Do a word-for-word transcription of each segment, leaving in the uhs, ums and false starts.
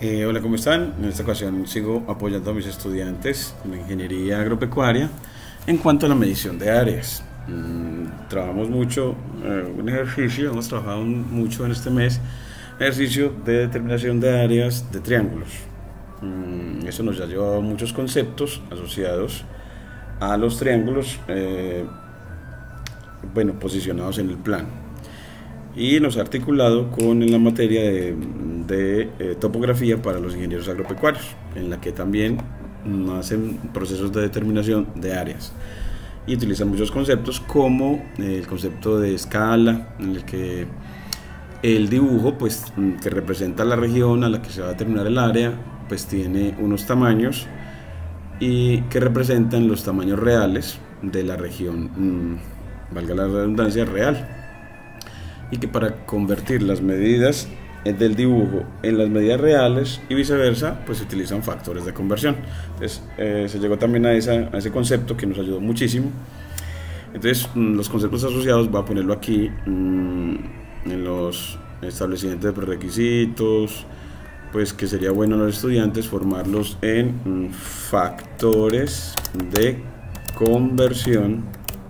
Eh, hola, ¿cómo están? En esta ocasión sigo apoyando a mis estudiantes en la ingeniería agropecuaria en cuanto a la medición de áreas. Mm, trabajamos mucho, eh, un ejercicio, hemos trabajado un- mucho en este mes, ejercicio de determinación de áreas de triángulos. Mm, eso nos ha llevado a muchos conceptos asociados a los triángulos, eh, bueno, posicionados en el plano. Y nos ha articulado con la materia de, de eh, topografía para los ingenieros agropecuarios, en la que también mm, hacen procesos de determinación de áreas y utilizan muchos conceptos como eh, el concepto de escala, en el que el dibujo pues, mm, que representa la región a la que se va a determinar el área pues tiene unos tamaños y que representan los tamaños reales de la región, mmm, valga la redundancia, real, y que para convertir las medidas del dibujo en las medidas reales y viceversa, pues se utilizan factores de conversión. Entonces eh, se llegó también a, esa, a ese concepto que nos ayudó muchísimo. Entonces mmm, los conceptos asociados, voy a ponerlo aquí mmm, en los establecimientos de prerequisitos, pues que sería bueno a los estudiantes formarlos en mmm, factores de conversión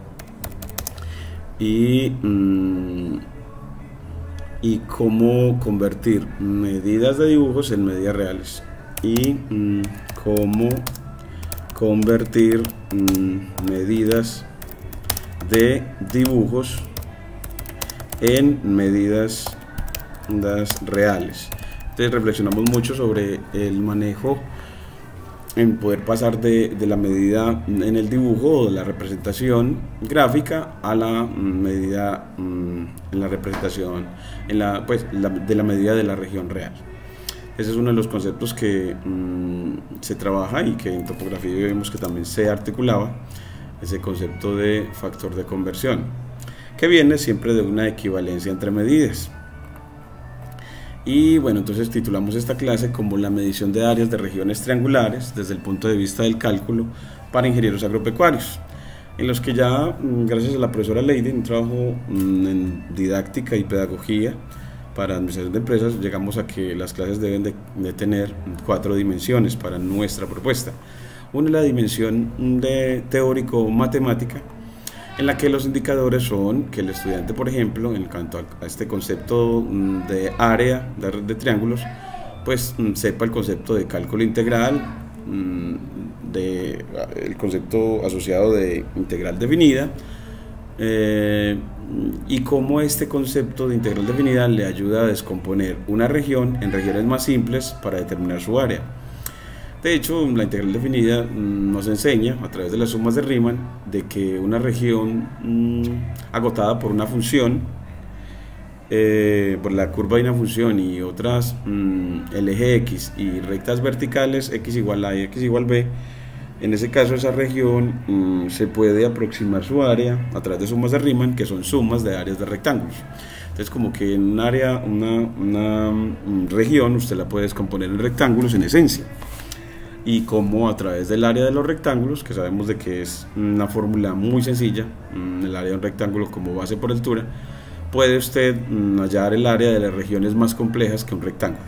y mmm, y cómo convertir medidas de dibujos en medidas reales y mmm, cómo convertir mmm, medidas de dibujos en medidas reales. Entonces reflexionamos mucho sobre el manejo en poder pasar de, de la medida en el dibujo o de la representación gráfica a la medida mmm, en la representación en la, pues, la, de la medida de la región real. Ese es uno de los conceptos que mmm, se trabaja y que en topografía vemos que también se articulaba, ese concepto de factor de conversión, que viene siempre de una equivalencia entre medidas. Y bueno, entonces titulamos esta clase como la medición de áreas de regiones triangulares desde el punto de vista del cálculo para ingenieros agropecuarios, en los que ya, gracias a la profesora Lady, un trabajo en didáctica y pedagogía para administración de empresas, llegamos a que las clases deben de, de tener cuatro dimensiones para nuestra propuesta. Una es la dimensión de teórico-matemática, en la que los indicadores son que el estudiante, por ejemplo, en cuanto a este concepto de área de, de triángulos, pues sepa el concepto de cálculo integral, de, el concepto asociado de integral definida, eh, y cómo este concepto de integral definida le ayuda a descomponer una región en regiones más simples para determinar su área. De hecho, la integral definida nos enseña, a través de las sumas de Riemann, de que una región mmm, agotada por una función, eh, por la curva de una función y otras, mmm, el eje X y rectas verticales, X igual A y X igual B, en ese caso esa región mmm, se puede aproximar su área a través de sumas de Riemann, que son sumas de áreas de rectángulos. Entonces, como que en un área, una, una mmm, región, usted la puede descomponer en rectángulos en esencia. Y como a través del área de los rectángulos, que sabemos de que es una fórmula muy sencilla, el área de un rectángulo como base por altura, puede usted hallar el área de las regiones más complejas que un rectángulo.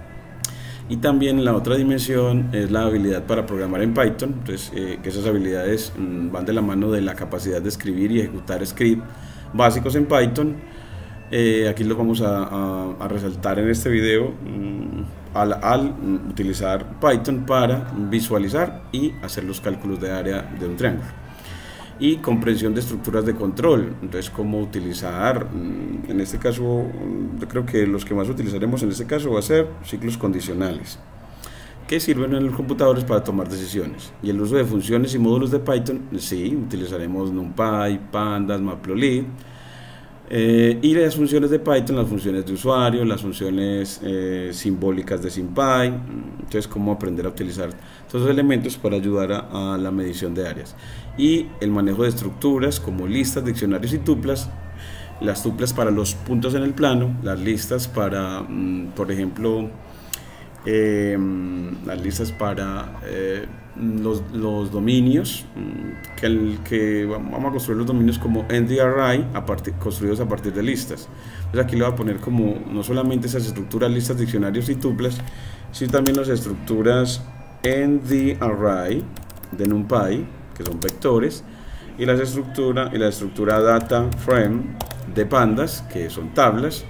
Y también la otra dimensión es la habilidad para programar en Python, entonces eh, que esas habilidades mmm, van de la mano de la capacidad de escribir y ejecutar scripts básicos en Python. Eh, aquí los vamos a, a, a resaltar en este video mmm, al, al utilizar Python para visualizar y hacer los cálculos de área de un triángulo. Y comprensión de estructuras de control, entonces cómo utilizar, en este caso yo creo que los que más utilizaremos en este caso va a ser ciclos condicionales, que sirven en los computadores para tomar decisiones. Y el uso de funciones y módulos de Python, sí, utilizaremos NumPy, Pandas, Matplotlib. Eh, y las funciones de Python, las funciones de usuario, las funciones eh, simbólicas de SymPy. Entonces, cómo aprender a utilizar todos esos elementos para ayudar a, a la medición de áreas. Y el manejo de estructuras como listas, diccionarios y tuplas. Las tuplas para los puntos en el plano, las listas para, mmm, por ejemplo, eh, las listas para... Eh, los, los dominios, que, el, que vamos a construir los dominios como N D R I a partir, construidos a partir de listas. Entonces aquí le voy a poner como no solamente esas estructuras, listas, diccionarios y tuplas, sino también las estructuras N D R I de NumPy, que son vectores, y, las estructura, y la estructura Data Frame de pandas, que son tablas,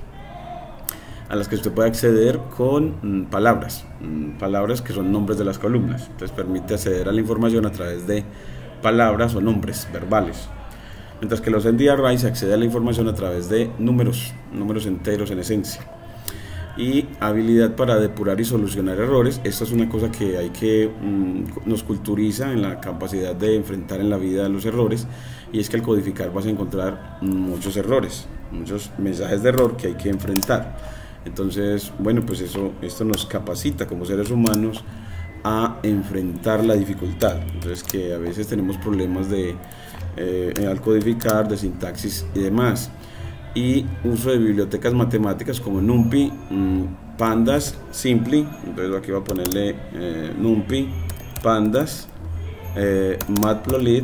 a las que usted puede acceder con mm, palabras, mm, palabras que son nombres de las columnas. Entonces permite acceder a la información a través de palabras o nombres verbales. Mientras que los N D R I se accede a la información a través de números, números enteros en esencia. Y habilidad para depurar y solucionar errores. Esta es una cosa que hay que mm, nos culturiza en la capacidad de enfrentar en la vida los errores, y es que al codificar vas a encontrar muchos errores, muchos mensajes de error que hay que enfrentar. Entonces, bueno, pues eso, esto nos capacita como seres humanos a enfrentar la dificultad. Entonces, que a veces tenemos problemas de, eh, al codificar, de sintaxis y demás. Y uso de bibliotecas matemáticas como NumPy, mmm, Pandas, Simply. Entonces aquí voy a ponerle eh, NumPy, Pandas, eh, Matplotlib,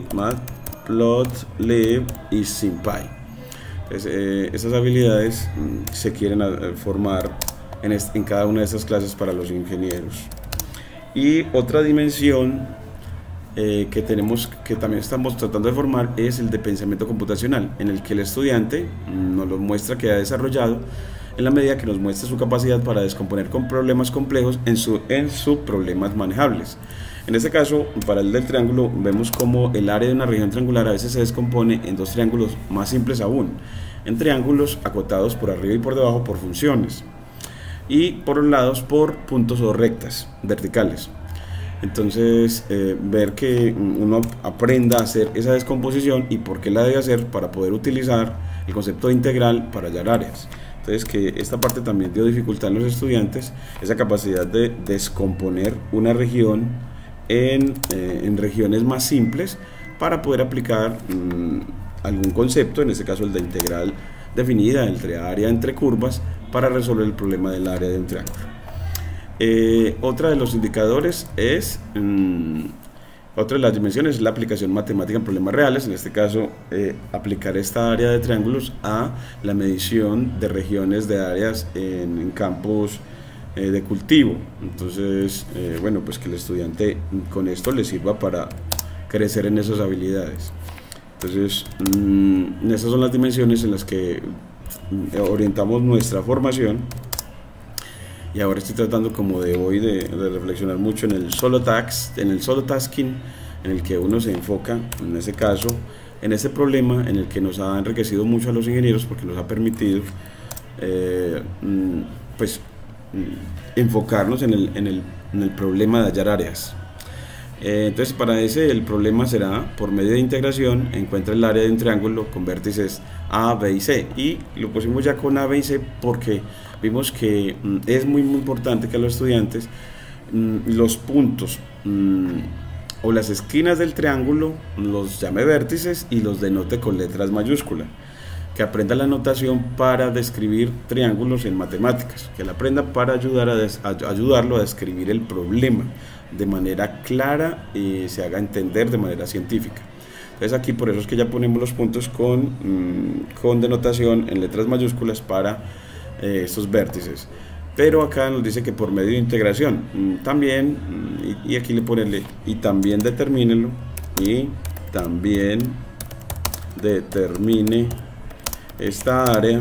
Matplotlib y SymPy. Entonces, eh, esas habilidades mmm, se quieren uh, formar en, en cada una de estas clases para los ingenieros. Y otra dimensión eh, que tenemos, que también estamos tratando de formar, es el de pensamiento computacional, en el que el estudiante mmm, nos lo muestra que ha desarrollado en la medida que nos muestra su capacidad para descomponer con problemas complejos en sus en su problemas manejables. En este caso, para el del triángulo, vemos como el área de una región triangular a veces se descompone en dos triángulos más simples aún, en triángulos acotados por arriba y por debajo por funciones, y por los lados por puntos o rectas verticales. Entonces, eh, ver que uno aprenda a hacer esa descomposición y por qué la debe hacer para poder utilizar el concepto de integral para hallar áreas. Entonces, que esta parte también dio dificultad en los estudiantes, esa capacidad de descomponer una región en, eh, en regiones más simples para poder aplicar mmm, algún concepto, en este caso el de integral definida entre área entre curvas, para resolver el problema del área de un triángulo. Eh, otra de los indicadores es, mmm, otra de las dimensiones es la aplicación matemática en problemas reales, en este caso eh, aplicar esta área de triángulos a la medición de regiones de áreas en, en campos eh, de cultivo. Entonces, eh, bueno, pues que el estudiante con esto le sirva para crecer en esas habilidades. Entonces, mmm, esas son las dimensiones en las que orientamos nuestra formación. Y ahora estoy tratando como de hoy de, de reflexionar mucho en el solo task, en el solo tasking, en el que uno se enfoca, en ese caso, en ese problema en el que nos ha enriquecido mucho a los ingenieros, porque nos ha permitido eh, pues enfocarnos en el, en, el, en el problema de hallar áreas. Eh, entonces, para ese el problema será, por medio de integración, encuentra el área de un triángulo con vértices A, B y C, y lo pusimos ya con A, B y C porque vimos que mm, es muy, muy importante que a los estudiantes mm, los puntos mm, o las esquinas del triángulo los llame vértices y los denote con letras mayúsculas, que aprenda la notación para describir triángulos en matemáticas, que la aprenda para ayudar a, des, a ayudarlo a describir el problema de manera clara y se haga entender de manera científica. Entonces aquí por eso es que ya ponemos los puntos con, mmm, con denotación en letras mayúsculas para eh, estos vértices. Pero acá nos dice que por medio de integración mmm, también, mmm, y, y aquí le ponerle y también determínelo, y también determine esta área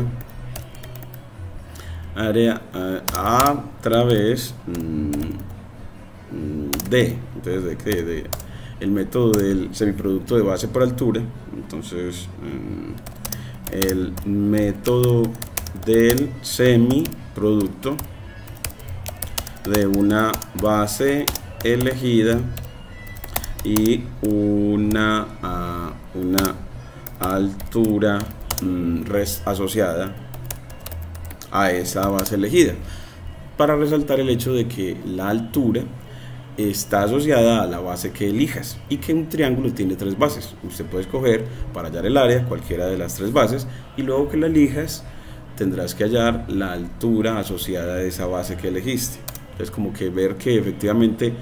área a, a través mmm, de, entonces de, de, de el método del semiproducto de base por altura. Entonces el método del semiproducto de una base elegida y una, uh, una altura um, res asociada a esa base elegida, para resaltar el hecho de que la altura está asociada a la base que elijas y que un triángulo tiene tres bases. Usted puede escoger para hallar el área cualquiera de las tres bases, y luego que la elijas tendrás que hallar la altura asociada a esa base que elegiste. Es como que ver que efectivamente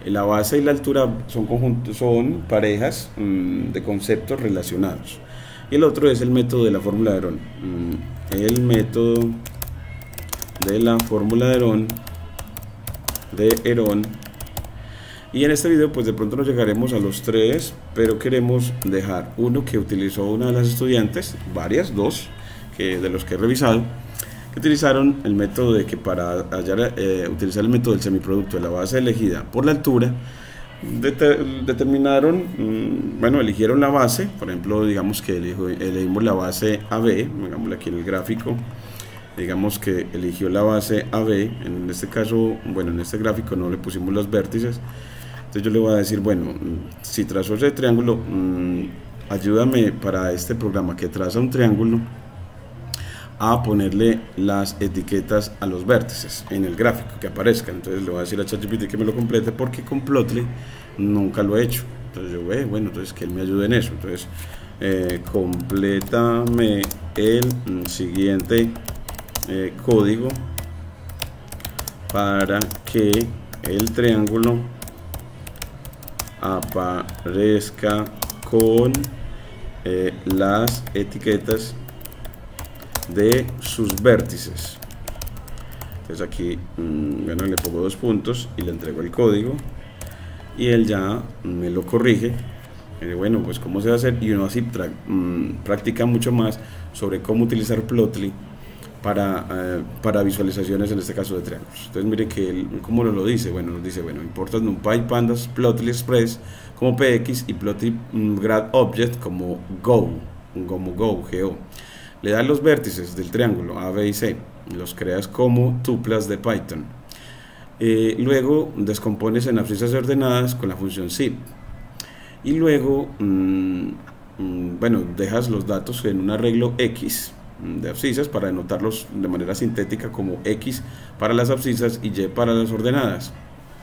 La base y la altura son, conjuntos, son parejas mmm, de conceptos relacionados. Y el otro es el método de la fórmula de Herón. Mm, el método de la fórmula de Herón, de Herón. Y en este video pues de pronto nos llegaremos a los tres, pero queremos dejar uno que utilizó una de las estudiantes, varias, dos, que de los que he revisado, que utilizaron el método de que para hallar, eh, utilizar el método del semiproducto de la base elegida por la altura, det determinaron, mmm, bueno, eligieron la base, por ejemplo, digamos que elijo, elegimos la base A B, digámosle aquí en el gráfico, digamos que eligió la base A B, en este caso, bueno, en este gráfico no le pusimos los vértices, entonces yo le voy a decir, bueno, si trazo ese triángulo, mmm, ayúdame para este programa que traza un triángulo, a ponerle las etiquetas a los vértices en el gráfico que aparezcan. Entonces le voy a decir a ChatGPT que me lo complete, porque con Plotly nunca lo he hecho. Entonces yo, eh, bueno, entonces que él me ayude en eso. Entonces, eh, complétame el mm, siguiente eh, código para que el triángulo aparezca con eh, las etiquetas de sus vértices. Entonces aquí mmm, bueno, le pongo dos puntos y le entrego el código y él ya me lo corrige. Eh, bueno, pues cómo se va a hacer, y uno así mmm, practica mucho más sobre cómo utilizar Plotly para, eh, para visualizaciones, en este caso de triángulos. Entonces mire que él, ¿cómo nos lo dice? Bueno, nos dice, bueno, importas NumPy, Pandas, Plotly Express como P X y Plotly mmm, Grad Object como Go, como Go, Go. Le das los vértices del triángulo A, B y C, los creas como tuplas de Python. Eh, luego descompones en abscisas ordenadas con la función zip. Y luego, mmm, mmm, bueno, dejas los datos en un arreglo X de abscisas para anotarlos de manera sintética como X para las abscisas y Y para las ordenadas.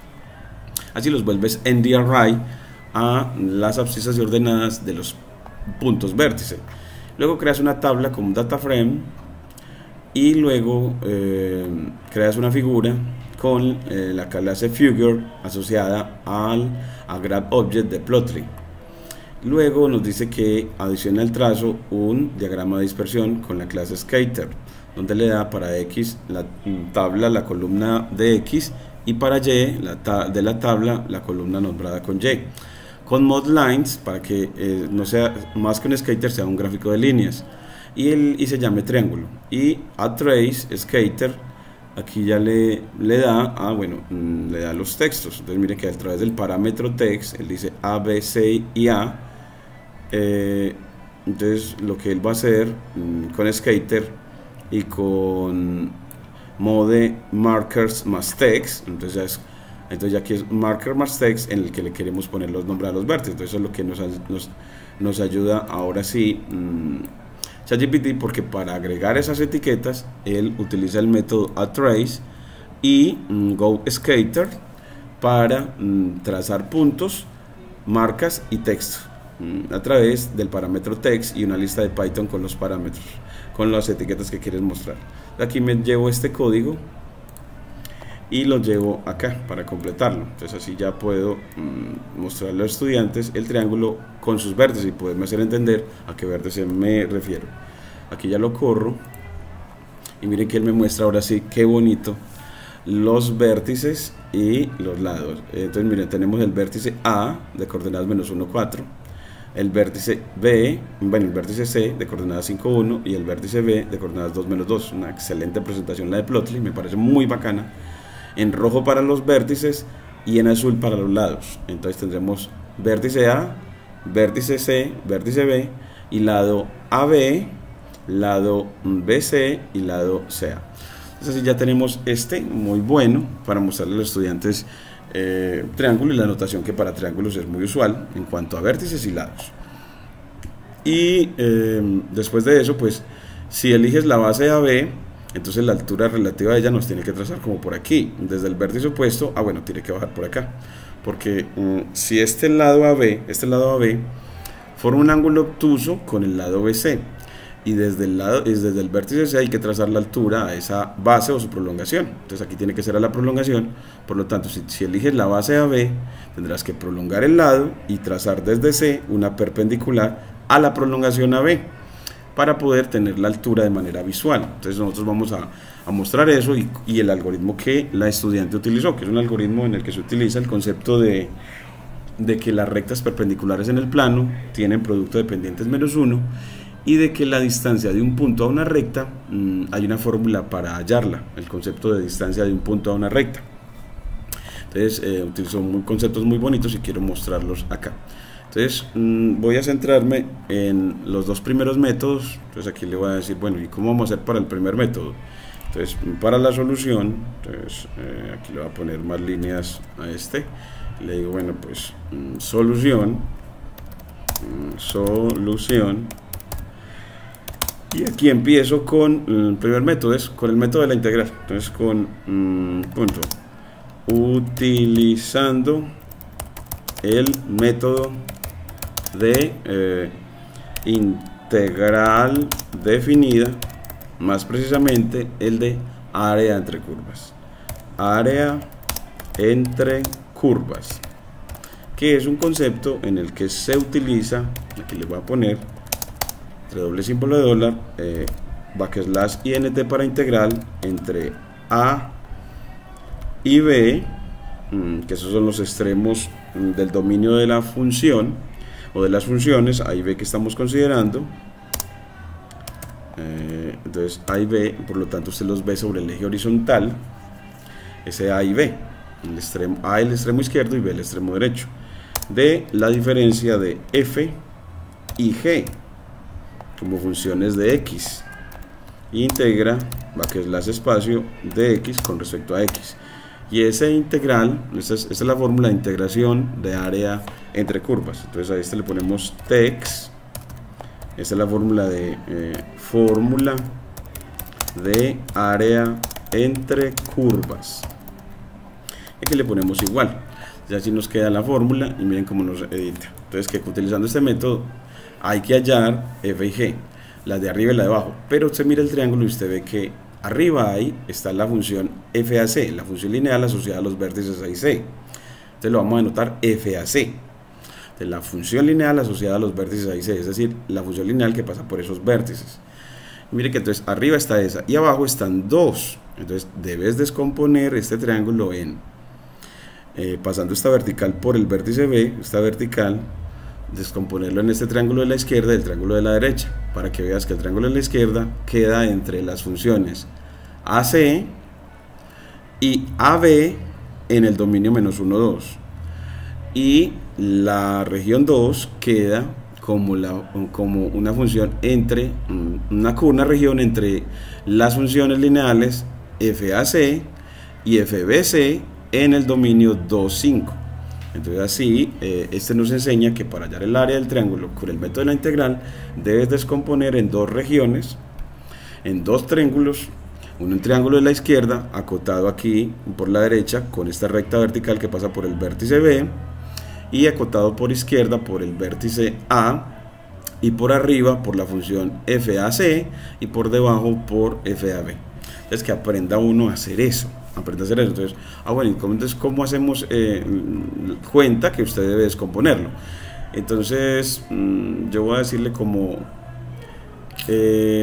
Así los vuelves en the array a las abscisas y ordenadas de los puntos vértice. Luego creas una tabla como un data frame y luego eh, creas una figura con eh, la clase figure asociada al a grad object de Plotly. Luego nos dice que adiciona al trazo un diagrama de dispersión con la clase skater, donde le da para X la tabla la columna de X y para Y la ta de la tabla la columna nombrada con Y, con mod lines para que eh, no sea más que un skater, sea un gráfico de líneas, y, el, y se llame triángulo. Y a trace skater aquí ya le, le da ah, bueno, mmm, le da los textos. Entonces mire que a través del parámetro text él dice A, B, C y A. eh, entonces lo que él va a hacer mmm, con skater y con mode markers más text, entonces ya es Entonces ya aquí es marker más text en el que le queremos poner los nombres a los vértices. Entonces eso es lo que nos, nos, nos ayuda ahora sí mmm, ChatGPT, porque para agregar esas etiquetas él utiliza el método aTrace y mmm, GoSkater para mmm, trazar puntos, marcas y texto mmm, a través del parámetro text y una lista de Python con los parámetros, con las etiquetas que quieres mostrar. Aquí me llevo este código y lo llevo acá para completarlo. Entonces así ya puedo mmm, mostrarle a los estudiantes el triángulo con sus vértices y poderme hacer entender a qué vértice me refiero. Aquí ya lo corro y miren que él me muestra ahora sí qué bonito los vértices y los lados. Entonces miren, tenemos el vértice A de coordenadas menos uno, cuatro, el vértice B, bueno, el vértice C de coordenadas cinco, uno y el vértice B de coordenadas dos, menos dos. Una excelente presentación la de Plotly, me parece muy bacana. En rojo para los vértices y en azul para los lados. Entonces tendremos vértice A, vértice C, vértice B y lado A B, lado B C y lado C A. Entonces así ya tenemos este muy bueno para mostrarle a los estudiantes eh, triángulo y la notación que para triángulos es muy usual en cuanto a vértices y lados. Y eh, después de eso, pues si eliges la base A B, entonces la altura relativa de ella nos tiene que trazar como por aquí, desde el vértice opuesto, ah bueno, tiene que bajar por acá, porque um, si este lado A B, este lado A B forma un ángulo obtuso con el lado B C, y desde el lado, desde el vértice C hay que trazar la altura a esa base o su prolongación. Entonces aquí tiene que ser a la prolongación, por lo tanto si, si eliges la base A B, tendrás que prolongar el lado y trazar desde C una perpendicular a la prolongación A B para poder tener la altura de manera visual. Entonces nosotros vamos a, a mostrar eso y, y el algoritmo que la estudiante utilizó, que es un algoritmo en el que se utiliza el concepto de, de que las rectas perpendiculares en el plano tienen producto de pendientes menos uno, y de que la distancia de un punto a una recta, mmm, hay una fórmula para hallarla, el concepto de distancia de un punto a una recta. Entonces eh, utilizo muy, conceptos muy bonitos y quiero mostrarlos acá. Entonces mmm, voy a centrarme en los dos primeros métodos. Entonces aquí le voy a decir, bueno, ¿y cómo vamos a hacer para el primer método? Entonces para la solución, entonces, eh, aquí le voy a poner más líneas a este. Le digo, bueno, pues mmm, solución, mmm, solución. Y aquí empiezo con el primer método, es con el método de la integral. Entonces con mmm, punto utilizando el método de eh, integral definida, más precisamente el de área entre curvas, área entre curvas, que es un concepto en el que se utiliza, aquí le voy a poner entre doble símbolo de dólar, eh, backslash int para integral entre A y B, mmm, que esos son los extremos mmm, del dominio de la función o de las funciones A y B que estamos considerando. Eh, entonces A y B, por lo tanto usted los ve sobre el eje horizontal, ese A y B, el extremo A el extremo izquierdo y B el extremo derecho, de la diferencia de F y G como funciones de X, integra backslash espacio de X con respecto a X, y esa integral, esta es, esta es la fórmula de integración de área entre curvas. Entonces a este le ponemos tex, esta es la fórmula de eh, fórmula de área entre curvas, y aquí le ponemos igual, ya así nos queda la fórmula y miren cómo nos edita. Entonces que utilizando este método hay que hallar F y G, la de arriba y la de abajo, pero usted mira el triángulo y usted ve que arriba ahí está la función F A C, la función lineal asociada a los vértices A y C. Entonces lo vamos a denotar F A C, de la función lineal asociada a los vértices A y C, es decir, la función lineal que pasa por esos vértices. Y mire que entonces arriba está esa y abajo están dos, entonces debes descomponer este triángulo en eh, pasando esta vertical por el vértice B, esta vertical, descomponerlo en este triángulo de la izquierda y el triángulo de la derecha, para que veas que el triángulo de la izquierda queda entre las funciones A C y A B en el dominio menos uno, dos, y la región dos queda como, la, como una función entre una, una región entre las funciones lineales F A C y F B C en el dominio dos, cinco. Entonces así, eh, este nos enseña que para hallar el área del triángulo con el método de la integral debes descomponer en dos regiones, en dos triángulos, un triángulo de la izquierda acotado aquí por la derecha con esta recta vertical que pasa por el vértice B, y acotado por izquierda por el vértice A, y por arriba por la función F A C y por debajo por F A B. Entonces que aprenda uno a hacer eso. Aprende a hacer eso. Entonces, ah, bueno, entonces, ¿cómo hacemos eh, cuenta que usted debe descomponerlo? Entonces, mmm, yo voy a decirle como, eh,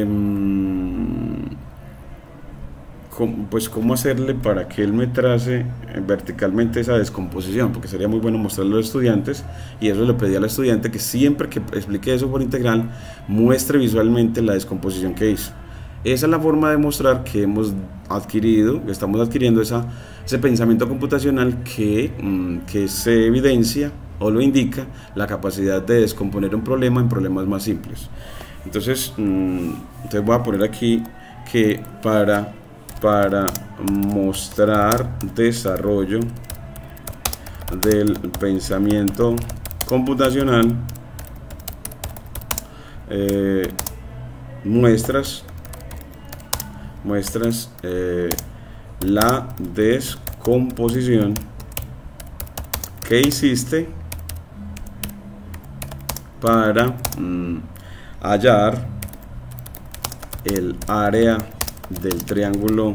com, pues, cómo hacerle para que él me trace verticalmente esa descomposición, porque sería muy bueno mostrarlo a los estudiantes, y eso le pedí al estudiante que siempre que explique eso por integral, muestre visualmente la descomposición que hizo. Esa es la forma de mostrar que hemos adquirido, que estamos adquiriendo esa, ese pensamiento computacional que, mmm, que se evidencia o lo indica la capacidad de descomponer un problema en problemas más simples. Entonces, mmm, entonces voy a poner aquí que para, para mostrar desarrollo del pensamiento computacional, eh, muestras muestras eh, la descomposición que hiciste para mm, hallar el área del triángulo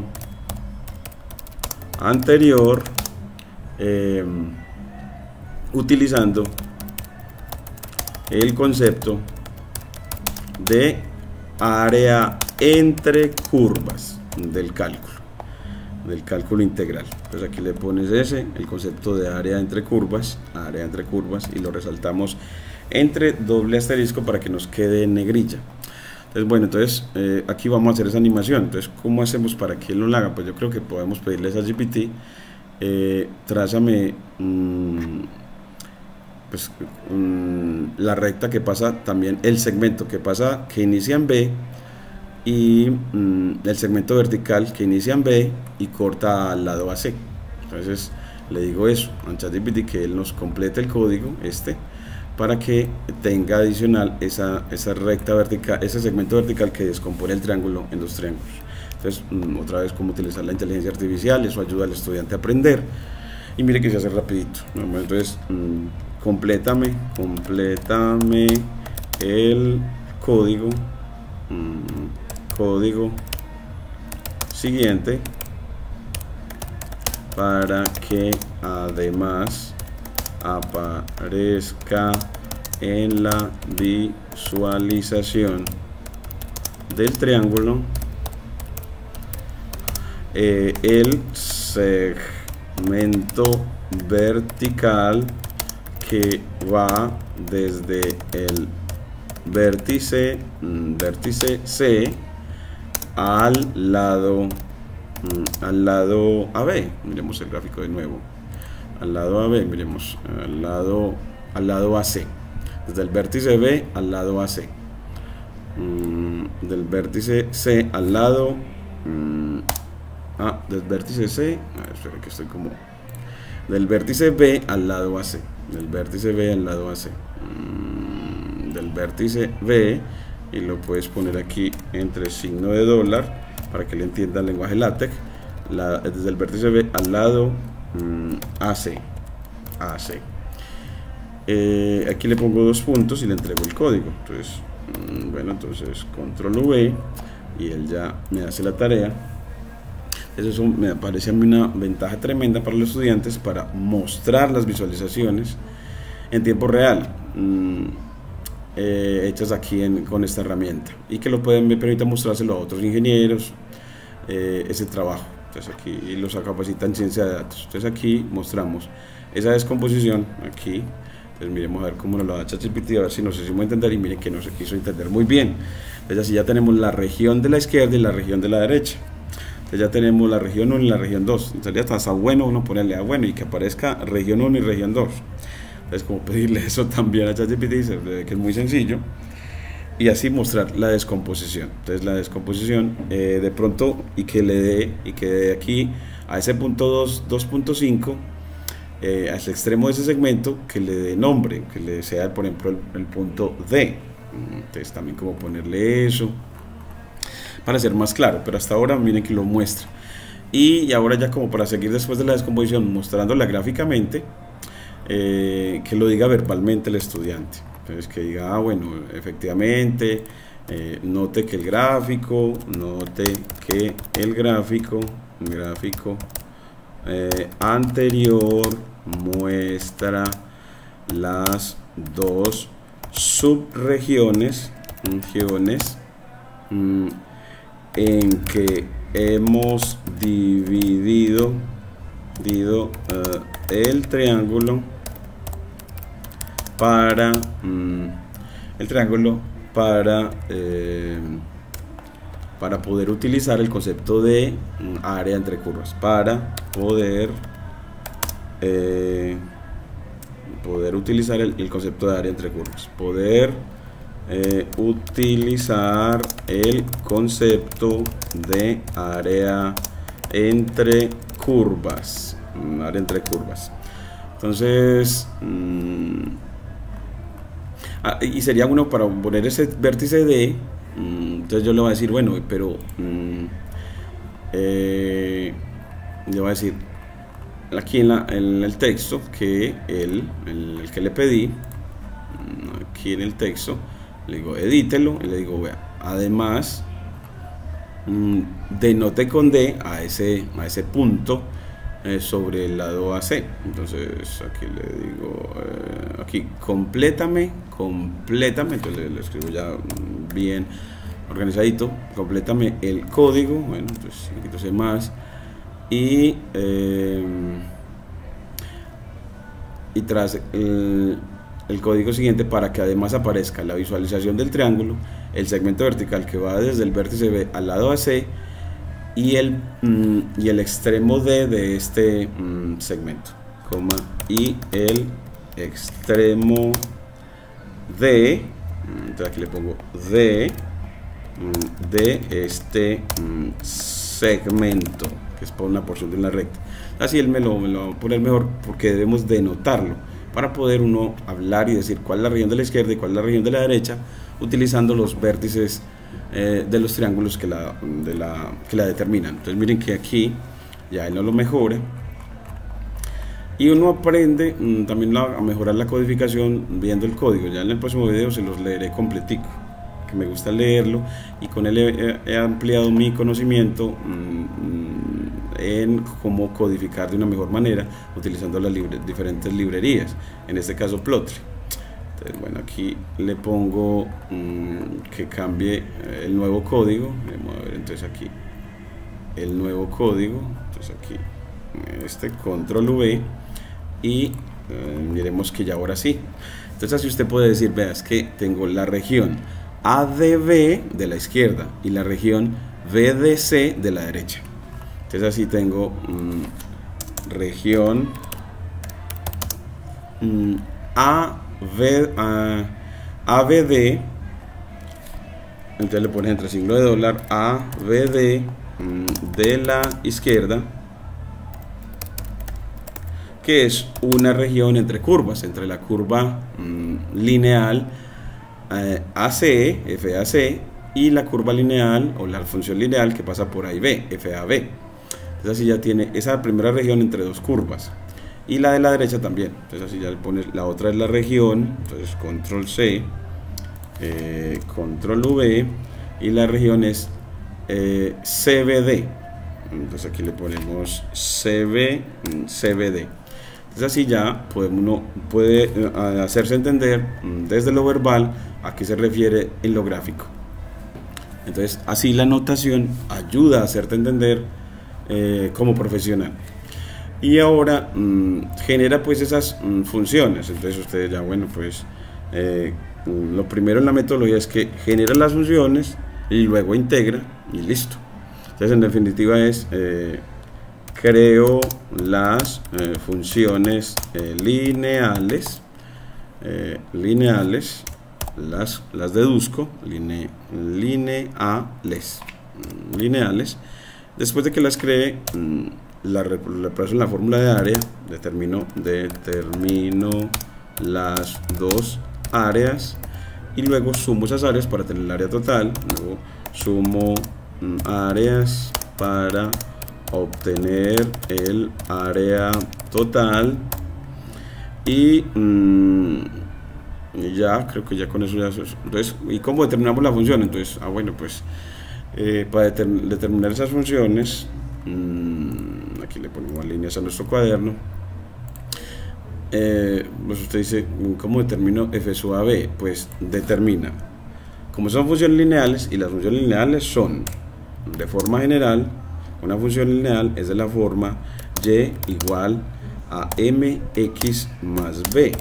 anterior eh, utilizando el concepto de área entre curvas del cálculo del cálculo integral. Entonces aquí le pones ese, el concepto de área entre curvas, área entre curvas, y lo resaltamos entre doble asterisco para que nos quede en negrilla. Entonces bueno, entonces eh, aquí vamos a hacer esa animación. Entonces, ¿cómo hacemos para que él lo haga? Pues yo creo que podemos pedirle a G P T, eh, trázame mmm, pues, mmm, la recta que pasa, también el segmento que pasa, que inicia en B, y mmm, el segmento vertical que inicia en B y corta al lado A C. Entonces le digo eso a ChatGPT, que él nos complete el código este para que tenga adicional esa, esa recta vertical, ese segmento vertical que descompone el triángulo en dos triángulos. Entonces mmm, otra vez, cómo utilizar la inteligencia artificial, eso ayuda al estudiante a aprender, y mire que se hace rapidito. Entonces mmm, complétame complétame el código mmm, código siguiente para que además aparezca en la visualización del triángulo eh, el segmento vertical que va desde el vértice vértice C al lado mm, al lado A B. Miremos el gráfico de nuevo. Al lado A B, miremos al lado al lado A C. Desde el vértice B al lado A C. Mm, del vértice C al lado mm, ah, del vértice C, a ver, espera que estoy como del vértice B al lado A C. Del vértice B al lado A C. Mm, del vértice B, y lo puedes poner aquí entre signo de dólar para que le entienda el lenguaje LaTeX, la, desde el vértice B al lado mmm, A C, A C. Eh, aquí le pongo dos puntos y le entrego el código. Entonces mmm, bueno, entonces control V y él ya me hace la tarea. Eso me parece a mí una ventaja tremenda para los estudiantes, para mostrar las visualizaciones en tiempo real, mmm, Eh, hechas aquí en, con esta herramienta, y que lo pueden, me permite mostrárselo a otros ingenieros, eh, ese trabajo. Entonces aquí los capacita en ciencia de datos. Entonces aquí mostramos esa descomposición aquí. Entonces miremos a ver cómo nos lo da ChatGPT, a ver si nos hicimos entender, y miren que nos quiso entender muy bien. Entonces así ya tenemos la región de la izquierda y la región de la derecha. Entonces ya tenemos la región uno y la región dos. Entonces ya está bueno uno ponerle a bueno y que aparezca región uno y región dos. Es como pedirle eso también a ChatGPT, que es muy sencillo, y así mostrar la descomposición. Entonces la descomposición eh, de pronto, y que le dé, y que de aquí a ese punto dos punto cinco, eh, al extremo de ese segmento, que le dé nombre, que le sea, por ejemplo, el, el punto D. Entonces también como ponerle eso para ser más claro, pero hasta ahora miren que lo muestra. Y, y ahora ya como para seguir después de la descomposición, mostrándola gráficamente, Eh, que lo diga verbalmente el estudiante. Entonces que diga, ah, bueno, efectivamente, eh, note que el gráfico, note que el gráfico, gráfico eh, anterior muestra las dos subregiones regiones, mm, en que hemos dividido, dividido uh, el triángulo para mmm, el triángulo para eh, para poder utilizar el concepto de mmm, área entre curvas, para poder eh, poder utilizar el, el concepto de área entre curvas, poder eh, utilizar el concepto de área entre curvas, área entre curvas. Entonces mmm, ah, y sería bueno para poner ese vértice D. Mmm, entonces yo le voy a decir, bueno, pero mmm, eh, le voy a decir aquí en, la, en el texto que el, el, el que le pedí, aquí en el texto le digo edítelo y le digo, vea, además mmm, denote con D a ese, a ese punto eh, sobre el lado A C. Entonces aquí le digo, eh, aquí complétame, complétame, entonces le, le escribo ya bien organizadito, complétame el código. Bueno, entonces le quito C más y eh, y tras el, el código siguiente, para que además aparezca la visualización del triángulo, el segmento vertical que va desde el vértice B al lado A C y el, mm, y el extremo D de este mm, segmento, coma, y el extremo D, entonces aquí le pongo D mm, de este mm, segmento, que es por una porción de una recta. Así él me lo, me lo va a poner mejor, porque debemos denotarlo para poder uno hablar y decir cuál es la región de la izquierda y cuál es la región de la derecha, utilizando los vértices eh, de los triángulos que la, de la, que la determinan. Entonces miren que aquí ya él no lo mejora, y uno aprende mmm, también la, a mejorar la codificación viendo el código. Ya en el próximo video se los leeré completico, que me gusta leerlo, y con él he, he ampliado mi conocimiento mmm, en cómo codificar de una mejor manera utilizando las libre, diferentes librerías, en este caso Plotly. Entonces, bueno, aquí le pongo mmm, que cambie el nuevo código. Vamos a ver, entonces aquí el nuevo código, entonces aquí este control V, y eh, miremos que ya ahora sí. Entonces así usted puede decir, veas que tengo la región A D B de la izquierda y la región B D C de la derecha. Entonces así tengo mmm, región mmm, A B D, entonces le pones entre signo de dólar A B D mmm, de la izquierda, que es una región entre curvas, entre la curva mmm, lineal eh, A C, F A C, y la curva lineal o la función lineal que pasa por A y B, F A B. Entonces así ya tiene esa primera región entre dos curvas, y la de la derecha también. Entonces así ya le pones, la otra es la región, entonces control C, eh, control V, y la región es eh, C B D. Entonces aquí le ponemos C B, C B D. Entonces así ya puede, uno puede eh, hacerse entender desde lo verbal a qué se refiere en lo gráfico. Entonces así la notación ayuda a hacerte entender eh, como profesional. Y ahora mmm, genera pues esas mmm, funciones. Entonces ustedes ya, bueno, pues eh, lo primero en la metodología es que genera las funciones y luego integra y listo. Entonces en definitiva es eh, creo las eh, funciones eh, lineales eh, lineales las, las deduzco line, lineales lineales después de que las cree, mmm, la reemplazo en la fórmula de área, determino, determino las dos áreas y luego sumo esas áreas para tener el área total. Luego sumo mmm, áreas para obtener el área total, y, mmm, y ya creo que ya con eso ya. Entonces, ¿y cómo determinamos la función? Entonces, ah bueno, pues eh, para determ determinar esas funciones, mmm, aquí le ponemos líneas a nuestro cuaderno. Eh, pues usted dice, ¿cómo determino F sub A B? Pues determina, como son funciones lineales, y las funciones lineales son, de forma general, una función lineal es de la forma y igual a mx más b.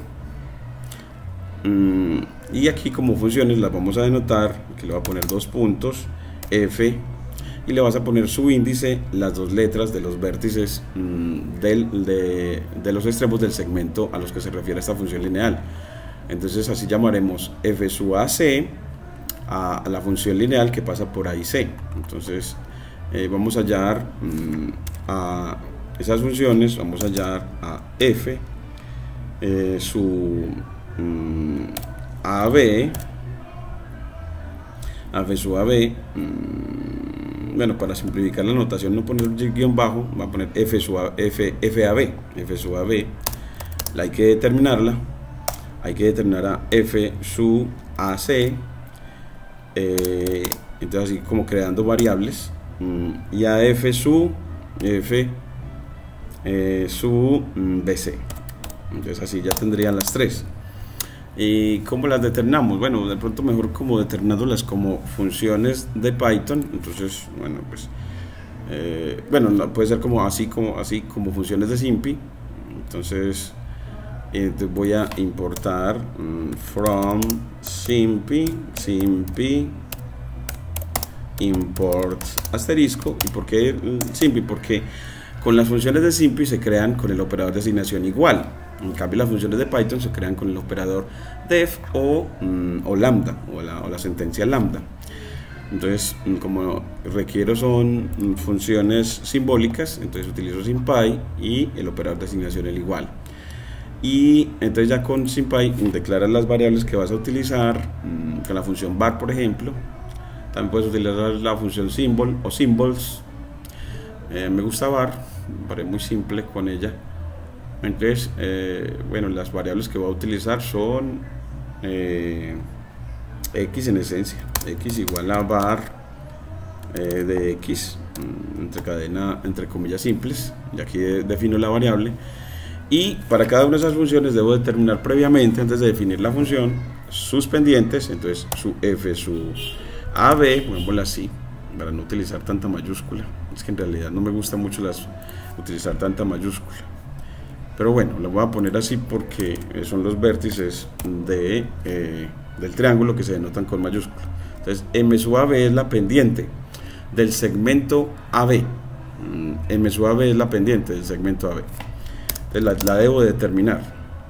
Mm, y aquí como funciones las vamos a denotar, aquí le voy a poner dos puntos, f, y le vas a poner su índice, las dos letras de los vértices mmm, del, de, de los extremos del segmento a los que se refiere esta función lineal. Entonces así llamaremos f sub ac a, a la función lineal que pasa por A y C. Entonces eh, vamos a hallar mmm, a esas funciones, vamos a hallar a f eh, su mmm, A B, a f sub A B. Mmm, bueno, para simplificar la notación, no poner guión bajo, va a poner f sub A, f, fab, f sub A B. La hay que determinarla, hay que determinar a f sub A C, eh, entonces así como creando variables, y a f sub f eh, sub bc. Entonces así ya tendrían las tres. ¿Y cómo las determinamos? Bueno, de pronto mejor como determinándolas como funciones de Python. Entonces, bueno, pues eh, bueno, puede ser como así como así como funciones de SIMPy. Entonces eh, voy a importar um, from SIMPy SIMPy import asterisco. ¿Y por qué SIMPy? Porque con las funciones de SIMPy se crean con el operador de asignación igual. En cambio, las funciones de Python se crean con el operador def o, mm, o lambda, o la, o la sentencia lambda. Entonces, como requiero son funciones simbólicas, entonces utilizo SIMPy y el operador de asignación el igual. Y entonces ya con SIMPy declaras las variables que vas a utilizar, mmm, con la función var, por ejemplo. También puedes utilizar la función symbol o symbols. Eh, me gusta var, me parece muy simple con ella. Entonces, eh, bueno, las variables que voy a utilizar son eh, x en esencia, x igual a var eh, de x entre cadena, entre comillas simples, y aquí defino la variable. Y para cada una de esas funciones debo determinar previamente, antes de definir la función, sus pendientes. Entonces su f, su ab, pongámosla así, para no utilizar tanta mayúscula. Es que en realidad no me gusta mucho las, utilizar tanta mayúscula. Pero bueno, lo voy a poner así porque son los vértices de, eh, del triángulo que se denotan con mayúscula. Entonces m sub ab es la pendiente del segmento A B. M sub ab es la pendiente del segmento A B. Entonces la, la debo determinar.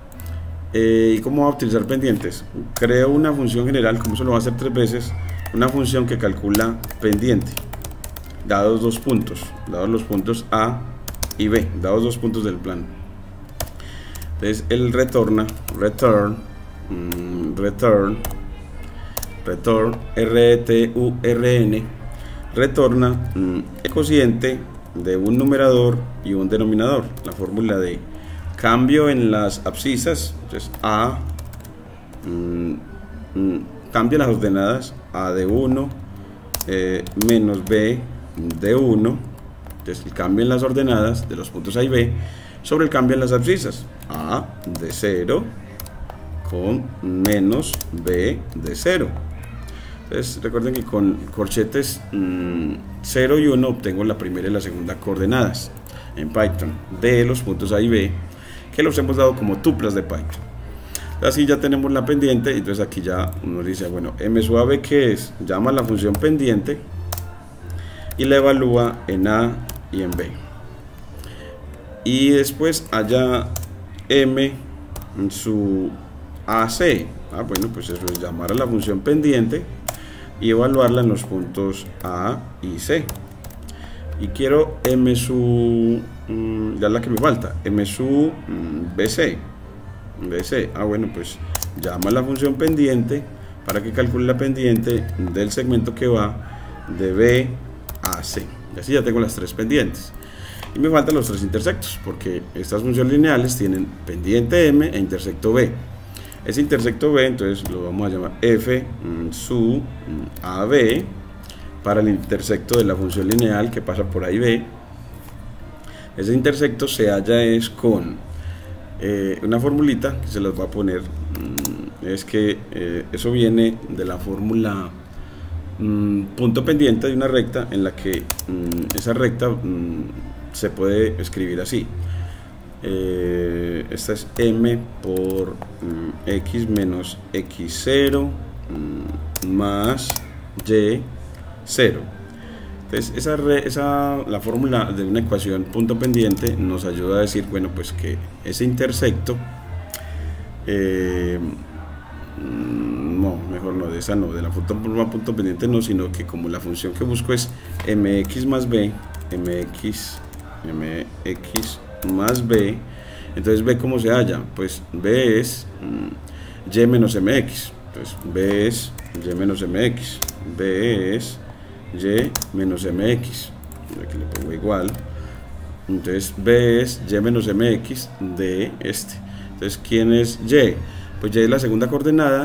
Eh, ¿Y cómo voy a utilizar pendientes? Creo una función general, como eso lo voy a hacer tres veces, una función que calcula pendiente, dados dos puntos, dados los puntos A y B, dados dos puntos del plano. Entonces él retorna, return, mmm, return, return, R T U R N, retorna mmm, el cociente de un numerador y un denominador, la fórmula de cambio en las abscisas. Entonces A, mmm, mmm, cambia las ordenadas, A de uno eh, menos B de uno, entonces el cambio en las ordenadas de los puntos A y B, sobre el cambio en las abscisas, A de cero con menos B de cero. Entonces recuerden que con corchetes mmm, cero y uno obtengo la primera y la segunda coordenadas en Python de los puntos A y B, que los hemos dado como tuplas de Python. Así ya tenemos la pendiente, y entonces aquí ya uno dice, bueno, m sub ab, ¿qué es? Llama la función pendiente y la evalúa en A y en B. Y después allá m su ac. Ah, bueno, pues eso es llamar a la función pendiente y evaluarla en los puntos A y C. Y quiero m su, mmm, ya la que me falta, m su mmm, bc. bc. Ah, bueno, pues llama a la función pendiente para que calcule la pendiente del segmento que va de B a C. Y así ya tengo las tres pendientes. Y me faltan los tres intersectos, porque estas funciones lineales tienen pendiente M e intersecto B. Ese intersecto B, entonces lo vamos a llamar f sub ab para el intersecto de la función lineal que pasa por A y B. Ese intersecto se halla es con eh, una formulita que se las va a poner. Es que eh, eso viene de la fórmula mmm, punto pendiente de una recta, en la que mmm, esa recta mmm, se puede escribir así. Eh, esta es m por mm, x menos x cero mm, más y cero. Entonces esa, re, esa la fórmula de una ecuación punto pendiente nos ayuda a decir, bueno, pues que ese intersecto eh, no, mejor no, de esa no, de la forma punto pendiente no, sino que como la función que busco es mx más b, mx mx más b, entonces b cómo se halla, pues b es mm, y menos mx, entonces b es y menos mx, b es y menos mx, aquí le pongo igual, entonces b es y menos mx de este. Entonces ¿quién es y? Pues y es la segunda coordenada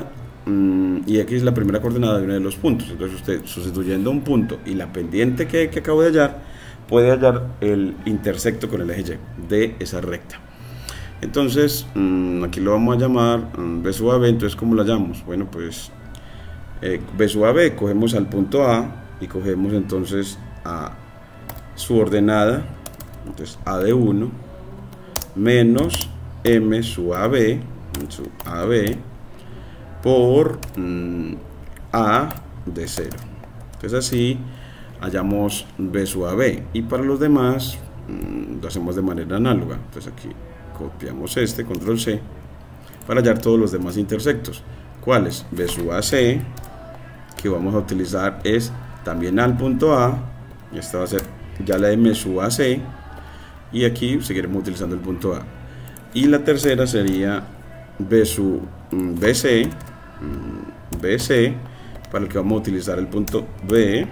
mmm, y X es la primera coordenada de uno de los puntos. Entonces usted, sustituyendo un punto y la pendiente que, que acabo de hallar, puede hallar el intersecto con el eje Y de esa recta. Entonces mmm, aquí lo vamos a llamar mmm, B sub A B. Entonces, ¿cómo lo hallamos? Bueno, pues eh, B sub A B, cogemos al punto A y cogemos entonces a su ordenada, entonces A de uno menos M sub A B, sub A B por mmm, A de cero. Entonces así hallamos B sub A B, y para los demás mmm, lo hacemos de manera análoga. Entonces aquí copiamos este, control C, para hallar todos los demás intersectos. ¿Cuáles? B sub A C, que vamos a utilizar es también al punto A, y esta va a ser ya la M sub A C, y aquí seguiremos utilizando el punto A. Y la tercera sería B sub B C, B C, para el que vamos a utilizar el punto B,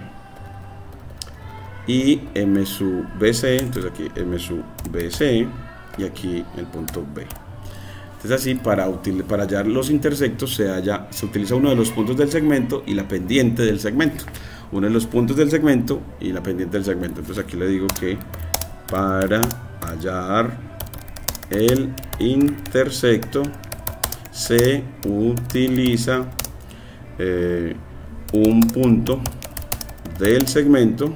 y M sub B C, entonces aquí M sub B C, y aquí el punto B. Entonces así, para, para hallar los intersectos se, halla, se utiliza uno de los puntos del segmento y la pendiente del segmento. Uno de los puntos del segmento y la pendiente del segmento. Entonces aquí le digo que para hallar el intersecto se utiliza eh, un punto del segmento.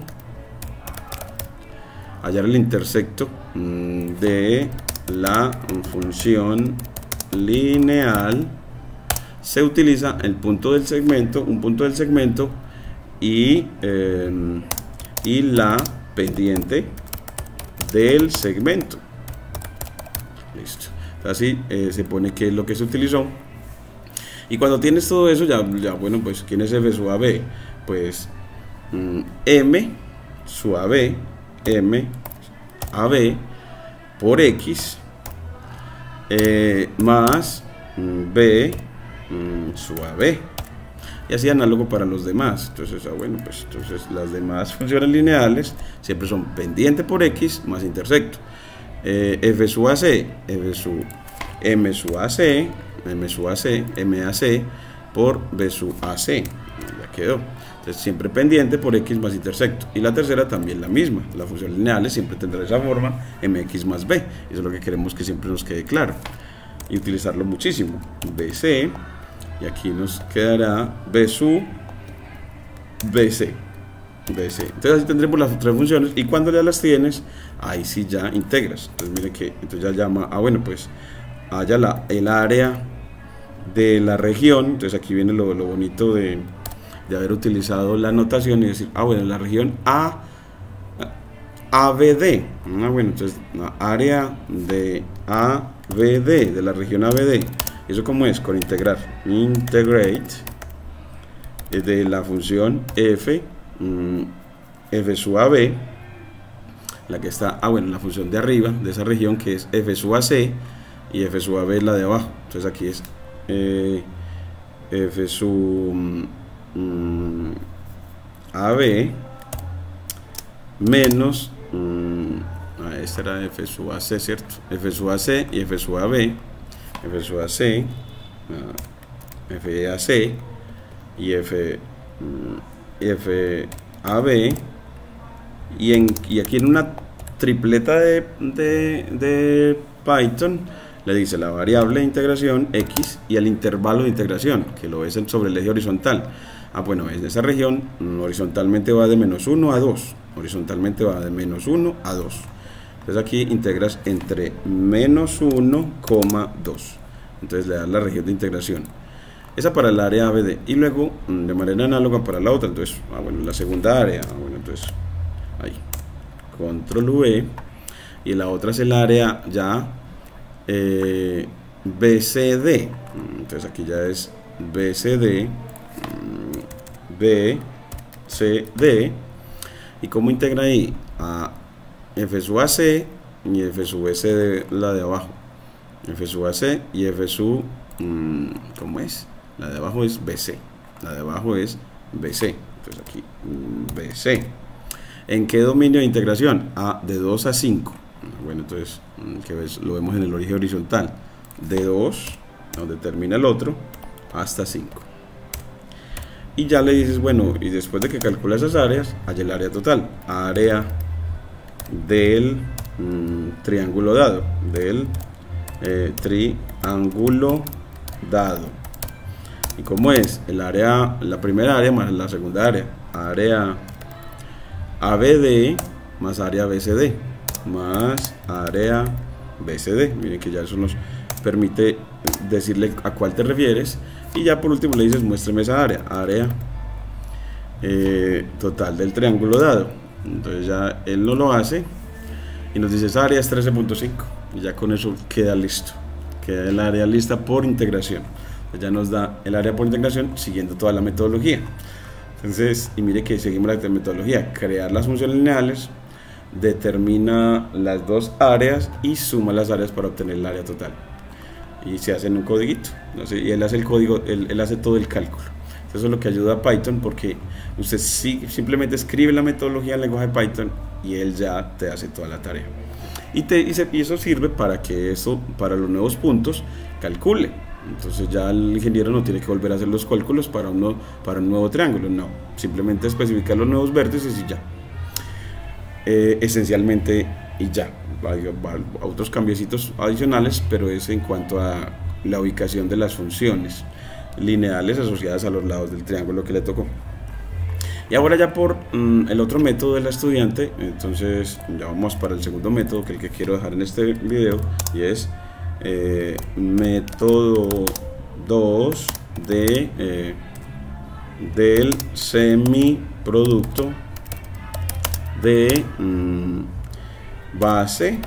Hallar el intersecto mmm, de la función lineal, se utiliza el punto del segmento, un punto del segmento y, eh, y la pendiente del segmento. Listo. Así eh, se pone que es lo que se utilizó. Y cuando tienes todo eso, ya, ya bueno, pues ¿quién es F sub A B? Pues mm, M sub A B, M A B por X eh, más mm, B mm, sub A B, y así análogo para los demás. Entonces, ah, bueno, pues entonces las demás funciones lineales siempre son pendiente por X más intersecto. eh, F sub A C, F sub M sub A C, M sub A C, M A C por B sub A C, ya quedó. Entonces siempre pendiente por X más intersecto. Y la tercera también la misma, la función lineal siempre tendrá esa forma, mx más b. Eso es lo que queremos que siempre nos quede claro y utilizarlo muchísimo. B C, y aquí nos quedará B sub B C, B C. Entonces así tendremos las tres funciones, y cuando ya las tienes, ahí sí ya integras. Entonces mire que entonces ya llama, ah bueno, pues haya la, el área de la región. Entonces aquí viene lo, lo bonito de de haber utilizado la notación y decir, ah bueno, la región A, A B D, ah bueno, entonces la área de A B D, de la región A B D, ¿eso cómo es? Con integrar, integrate, de la función F, mmm, F sub A B, la que está, ah bueno, la función de arriba, de esa región, que es F sub A C, y F sub A B es la de abajo. Entonces aquí es eh, F sub Mm, A B menos mm, ah, esta era F sub A C, ¿cierto? F sub A C y F sub A B, F sub A C, uh, F A C y F, mm, F A B, y, en, y aquí en una tripleta de, de, de Python le dice la variable de integración X y el intervalo de integración, que lo es sobre el eje horizontal. Ah, bueno, en esa región horizontalmente va de menos uno a dos, horizontalmente va de menos uno a dos. Entonces aquí integras entre menos uno, dos. Entonces le das la región de integración. Esa para el área A B D. Y luego, de manera análoga para la otra. Entonces, ah, bueno, la segunda área. Ah, bueno, entonces, ahí. Control V. Y la otra es el área ya eh, B C D. Entonces aquí ya es B C D. B, C, D. ¿Y cómo integra ahí? A F sub A C y F sub B C D, la de abajo. F sub A C y F sub, mmm, ¿cómo es? La de abajo es B C. La de abajo es B C. Entonces aquí, mmm, B C. ¿En qué dominio de integración? A, de dos a cinco. Bueno, entonces, que ves, lo vemos en el eje horizontal. De dos, donde termina el otro, hasta cinco. y ya le dices, bueno, y después de que calcula esas áreas, hay el área total, área del mmm, triángulo dado, del eh, triángulo dado. ¿Y cómo es? El área, la primera área más la segunda área, área A B D más área B C D más área B C D. Miren que ya eso nos permite decirle a cuál te refieres, y ya por último le dices, muéstrame esa área, área eh, total del triángulo dado. Entonces ya él no lo hace y nos dice, esa área es trece punto cinco, y ya con eso queda listo, queda el área lista por integración. Entonces ya nos da el área por integración siguiendo toda la metodología. Entonces, y mire que seguimos la metodología, crear las funciones lineales, determina las dos áreas y suma las áreas para obtener el área total, y se hace en un codiguito, ¿no? Y él hace el código, él, él hace todo el cálculo. Eso es lo que ayuda a Python, porque usted sí, simplemente escribe la metodología en lenguaje Python y él ya te hace toda la tarea, y, te, y, se, y eso sirve para que eso, para los nuevos puntos, calcule. Entonces ya el ingeniero no tiene que volver a hacer los cálculos para, uno, para un nuevo triángulo, no, simplemente especificar los nuevos vértices y ya, eh, esencialmente, y ya. Hay, hay otros cambiecitos adicionales, pero es en cuanto a la ubicación de las funciones lineales asociadas a los lados del triángulo que le tocó. Y ahora ya por mm, el otro método de la estudiante, entonces ya vamos para el segundo método, que es el que quiero dejar en este video, y es eh, método dos de, eh, del semiproducto de mm, base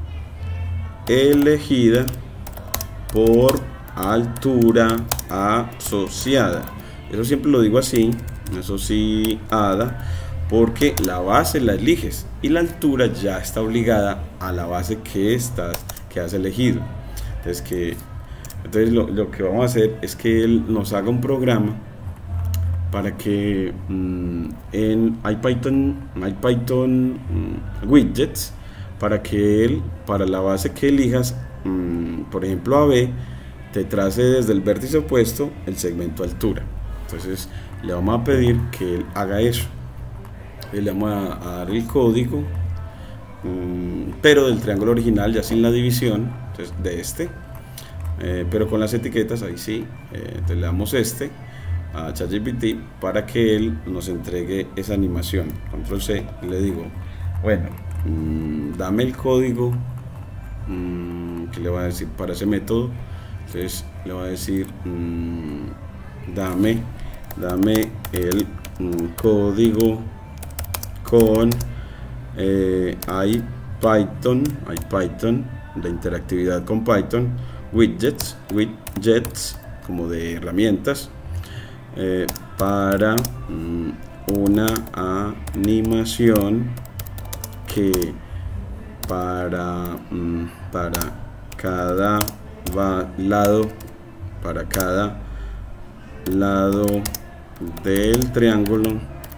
elegida por altura asociada. Eso siempre lo digo así, asociada, porque la base la eliges y la altura ya está obligada a la base que estás, que has elegido. Entonces, que, entonces lo, lo que vamos a hacer es que él nos haga un programa para que mmm, en IPython, IPython mmm, widgets, para que él, para la base que elijas, mmm, por ejemplo A B, te trace desde el vértice opuesto el segmento altura. Entonces le vamos a pedir que él haga eso. Y le vamos a, a dar el código, mmm, pero del triángulo original, ya sin la división, entonces de este, eh, pero con las etiquetas, ahí sí. eh, entonces le damos este a ChatGPT para que él nos entregue esa animación. Control C, y le digo, bueno, mmm, dame el código mmm, que le va a decir para ese método. Entonces le va a decir mmm, dame dame el mmm, código con eh, IPython IPython de interactividad con Python, widgets widgets como de herramientas, eh, para mmm, una animación que para mmm, para cada va lado para cada lado del triángulo,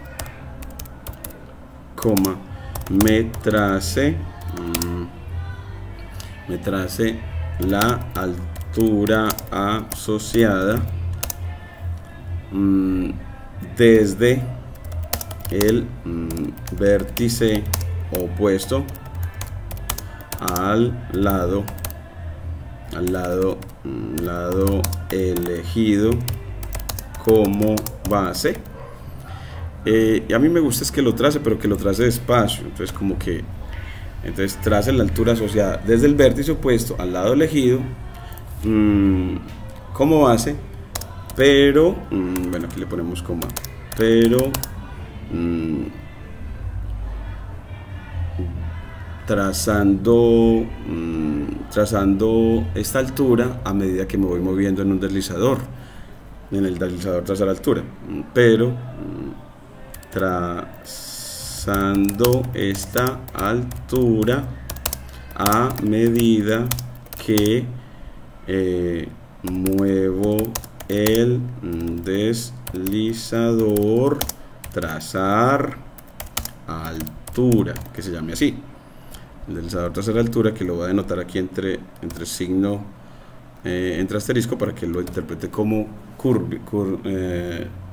coma, me trace mmm, me trace la altura asociada mmm, desde el mmm, vértice opuesto al lado al lado, lado elegido como base. Eh, y a mí me gusta es que lo trace, pero que lo trace despacio. Entonces como que entonces trace la altura asociada desde el vértice opuesto al lado elegido mmm, como base, pero mmm, bueno, aquí le ponemos coma, pero mmm, trazando mmm, trazando esta altura a medida que me voy moviendo en un deslizador, en el deslizador trazar altura, pero mmm, trazando esta altura a medida que eh, muevo el deslizador, trazar altura, que se llame así. El deslizador trazar altura, que lo voy a denotar aquí entre, entre signo, eh, entre asterisco, para que lo interprete como curve, cur, eh,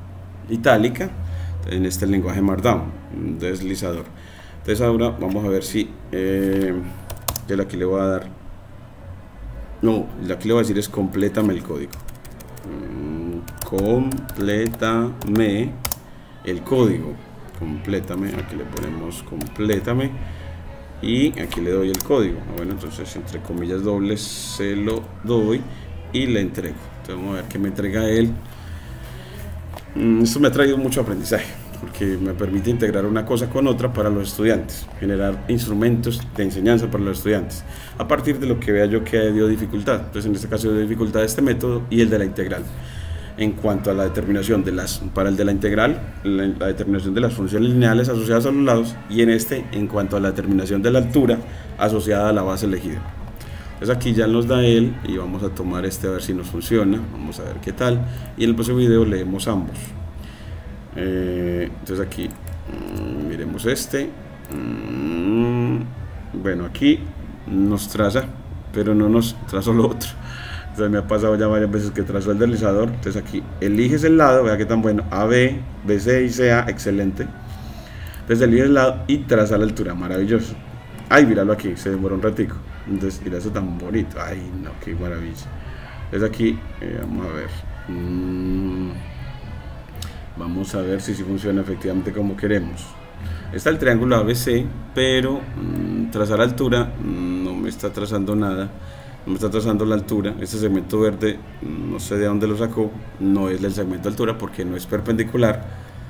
itálica en este lenguaje Markdown, deslizador. Entonces ahora vamos a ver si eh, yo aquí le voy a dar, no, aquí le voy a decir es complétame el código, mm, complétame el código, complétame, aquí le ponemos complétame y aquí le doy el código. Bueno, entonces entre comillas dobles se lo doy y le entrego. Entonces vamos a ver qué me entrega él. Esto me ha traído mucho aprendizaje porque me permite integrar una cosa con otra para los estudiantes, generar instrumentos de enseñanza para los estudiantes a partir de lo que vea yo que dio dificultad. Entonces en este caso dio dificultad este método y el de la integral. En cuanto a la determinación de las, para el de la integral, la, la determinación de las funciones lineales asociadas a los lados, y en este en cuanto a la determinación de la altura asociada a la base elegida. Entonces aquí ya nos da él y vamos a tomar este a ver si nos funciona, vamos a ver qué tal, y en el próximo video leemos ambos. Eh, entonces aquí mmm, miremos este, mmm, bueno, aquí nos traza, pero no nos trazó lo otro. Entonces me ha pasado ya varias veces que trazó el deslizador. Entonces aquí eliges el lado, vea que tan bueno, A, B, B, C y C, A, excelente. Entonces eliges el lado y traza la altura, maravilloso. Ay, míralo aquí, se demoró un ratico. Entonces mira eso tan bonito, ay no, qué maravilla. Entonces aquí, eh, vamos a ver, mm, vamos a ver si sí funciona efectivamente como queremos. Está el triángulo A B C, pero mmm, trazar altura mmm, no me está trazando nada. No me está trazando la altura. Este segmento verde no sé de dónde lo sacó, no es el segmento de altura porque no es perpendicular,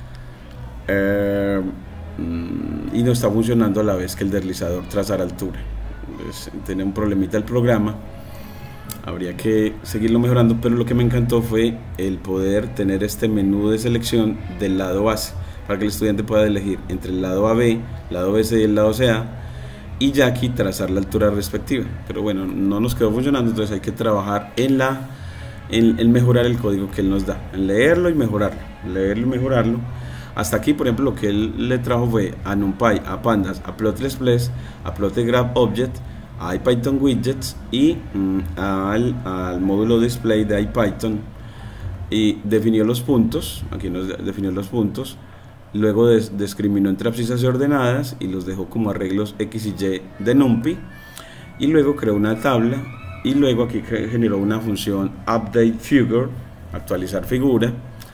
eh, y no está funcionando a la vez que el deslizador trazar altura. Entonces, tiene un problemita el programa, habría que seguirlo mejorando, pero lo que me encantó fue el poder tener este menú de selección del lado base para que el estudiante pueda elegir entre el lado A B, el lado B C y el lado C A, y ya aquí trazar la altura respectiva. Pero bueno, no nos quedó funcionando, entonces hay que trabajar en la en, en mejorar el código que él nos da, en leerlo y mejorarlo, leerlo y mejorarlo. Hasta aquí, por ejemplo, lo que él le trajo fue a NumPy, a Pandas, a Plotly-Express, a Plotly-Graph-Object, a IPython Widgets y mm, al, al módulo display de IPython, y definió los puntos. Aquí nos definió los puntos. Luego des, discriminó entre abscisas y ordenadas y los dejó como arreglos X y Y de NumPy, y luego creó una tabla, y luego aquí generó una función update figure, actualizar figura,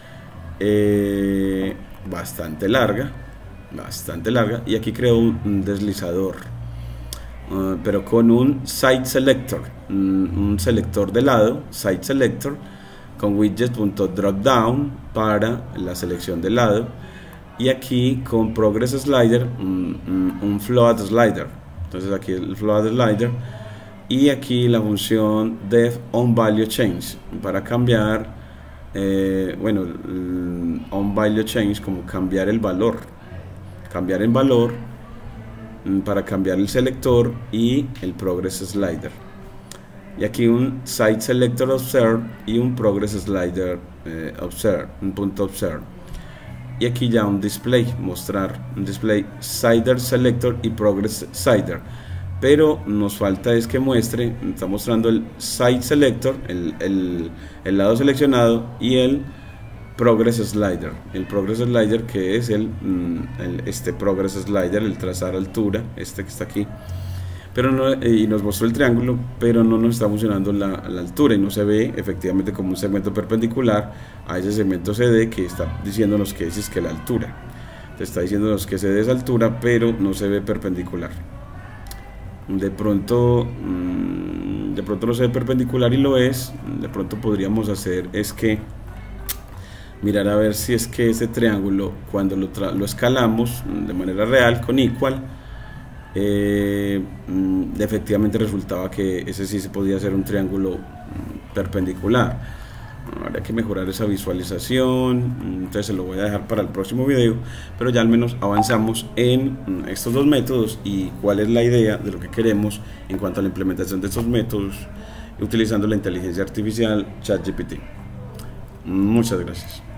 eh, bastante larga, bastante larga, y aquí creó un, un deslizador, uh, pero con un site selector, un, un selector de lado, site selector, con widget.dropdown para la selección de lado, y aquí con progress slider, un, un float slider. Entonces aquí el float slider, y aquí la función def on value change para cambiar, eh, bueno, on value change como cambiar el valor, cambiar el valor para cambiar el selector y el progress slider. Y aquí un site selector observe y un progress slider eh, observe, un punto observe. Y aquí ya un display, mostrar un display slider selector y progress slider, pero nos falta es que muestre, está mostrando el site selector, el, el, el lado seleccionado, y el progress slider, el progress slider que es el, el este progress slider, el trazar altura, este que está aquí, pero no, y nos mostró el triángulo, pero no nos está funcionando la, la altura, y no se ve efectivamente como un segmento perpendicular a ese segmento C D que está diciéndonos que es que la altura, está diciéndonos que C D es altura, pero no se ve perpendicular. De pronto, de pronto no se ve perpendicular y lo es. De pronto podríamos hacer es que mirar a ver si es que ese triángulo, cuando lo, lo escalamos de manera real con equal, Eh, efectivamente resultaba que ese sí se podía hacer un triángulo perpendicular. Habría que mejorar esa visualización, entonces se lo voy a dejar para el próximo video, pero ya al menos avanzamos en estos dos métodos y cuál es la idea de lo que queremos en cuanto a la implementación de estos métodos utilizando la inteligencia artificial ChatGPT. Muchas gracias.